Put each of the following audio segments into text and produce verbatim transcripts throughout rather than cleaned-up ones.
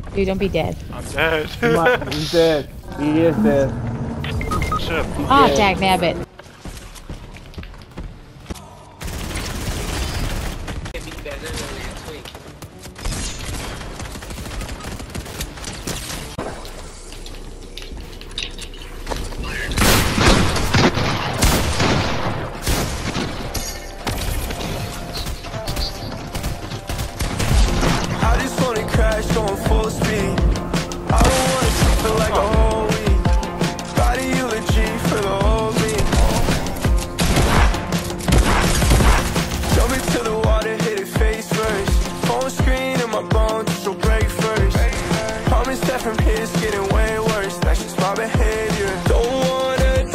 Dude, don't be dead. I'm dead. He's dead. He is dead. Shit. Ah, oh, dag nabbit. Going full speed. I don't wanna sleep for like a whole week. Body eulogy for the whole week. Jump into the water, hit it face first. Phone screen and my bones just will break first. Promise that from here it's getting way worse. That's just my behavior. Don't wanna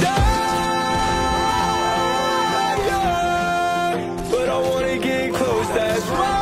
die, but I wanna get close, that's right.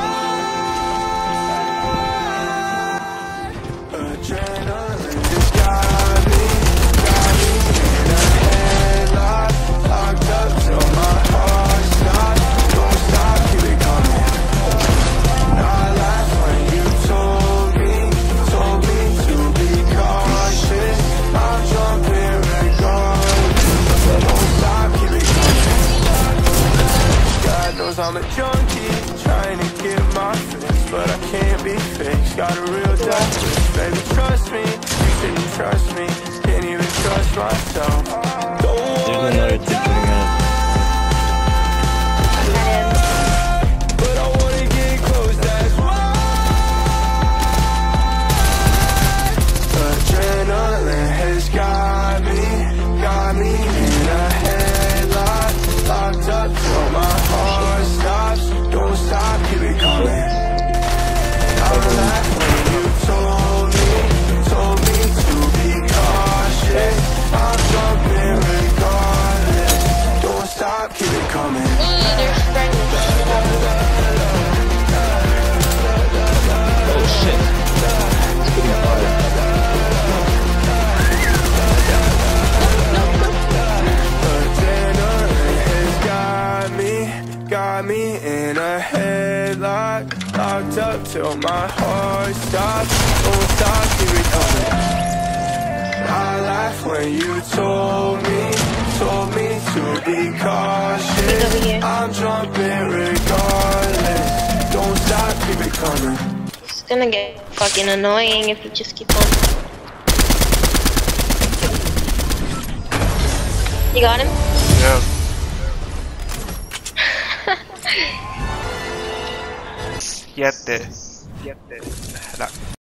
Adrenaline just got me, got me in a headlock. Locked up till my heart stops. Don't stop, keep it coming. I laughed when you told me, told me to be cautious. I'm jumping regardless. Don't stop, keep it coming. God knows I'm a junkie, trying to get my fix, but I can't be fixed. Got a real doctor. Baby, trust me, you say you trust me. Can't even trust myself. Don't wanna die, but I wanna get close, that's why. Adrenaline has got me, got me in a headlock. Locked up till my heart stops. Don't stop, keep it coming. I'm laughing when you told Told me to be cautious. I'm jumping regardless. Don't stop, keep it coming. Ooh, there's friends. Oh shit. It's getting harder. Adrenaline has got me, got me in a headlock. Locked up till my heart stops. Don't stop, keep it coming. I laughed when you told me, told me to be cautious. I'm jumping regardless. Don't stop, keep it coming. It's gonna get fucking annoying if you just keep on. You got him? Yeah. Jätte. Jätte.